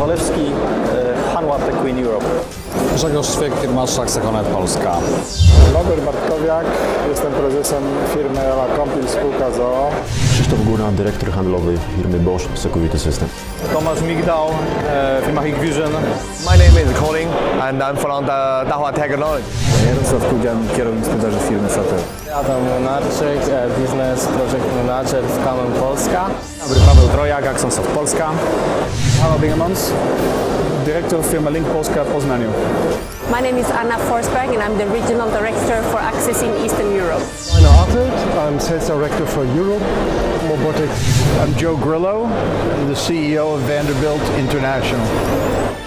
Zalewski, Hanwha Techwin Europe. Grzegorz Szwyk, firma Szlak-Seconet Polska. Robert Bartkowiak, jestem prezesem firmy La Compil spółka z.o.o. Krzysztof Góra, dyrektor handlowy firmy Bosch Security System. Tomasz Migdał, firma Hikvision. My name is Colin and I'm from the Dahua Technology. Jarosław Kudzian, kierownik sprzedaży firmy Satel. Adam Młynarczyk, Business Project Manager w Kamen Polska. Dobry, Paweł Trojak, Axonsoft Polska. Paweł Bingemans, dyrektor firmy Link Polska w Poznaniu. My name is Anna Forsberg and I'm the Regional Director for Access in Eastern Europe. I'm Arthur, I'm Sales Director for Europe Robotics. I'm Joe Grillo, the CEO of Vanderbilt International.